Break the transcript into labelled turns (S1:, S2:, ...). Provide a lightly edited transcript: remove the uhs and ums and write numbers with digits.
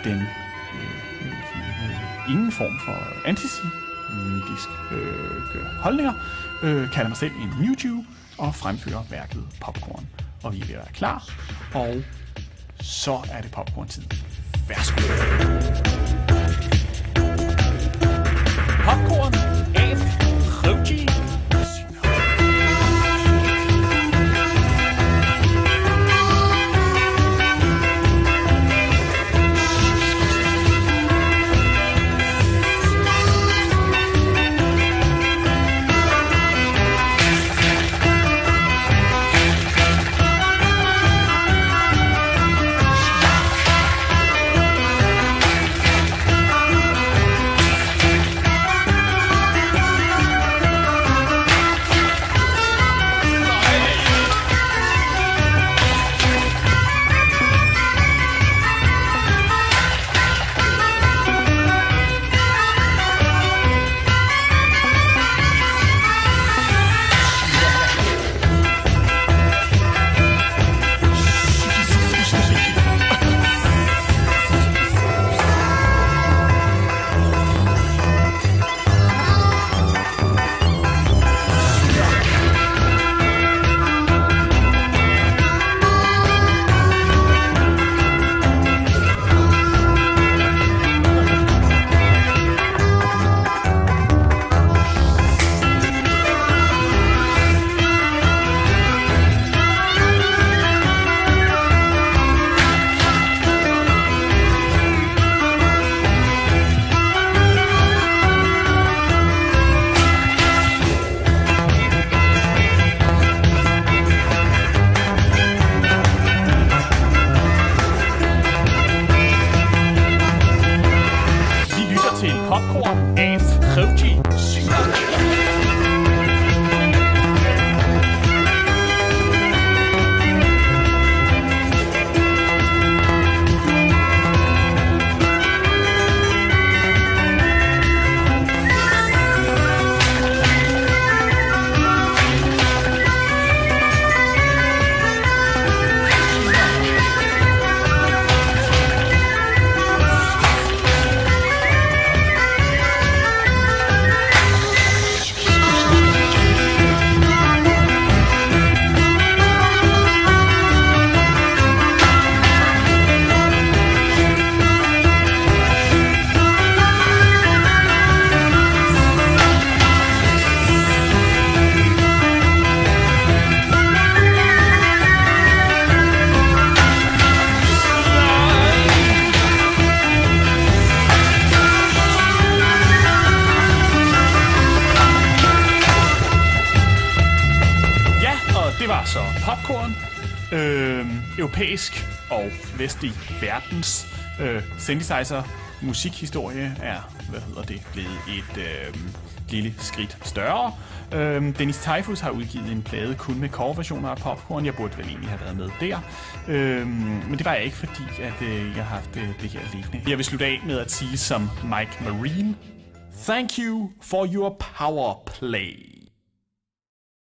S1: den ingen form for antisemitiske holdninger, kalder mig selv en New-Jew og fremfører værket Popcorn. Og vi er ved at være klar, og så er det popcorn-tid. Værsgo. Popcorn af Roji. Popcorn af Roji. Det var så Popcorn, europæisk og vestlig verdens synthesizer musikhistorie er, blevet et lille skridt større. Dennis Tyfus har udgivet en plade kun med coverversioner af Popcorn. Jeg burde vel egentlig have været med der. Men det var jeg ikke, fordi at, jeg har haft det her liggende. Jeg vil slutte af med at sige som Mike Marine: Thank you for your power play.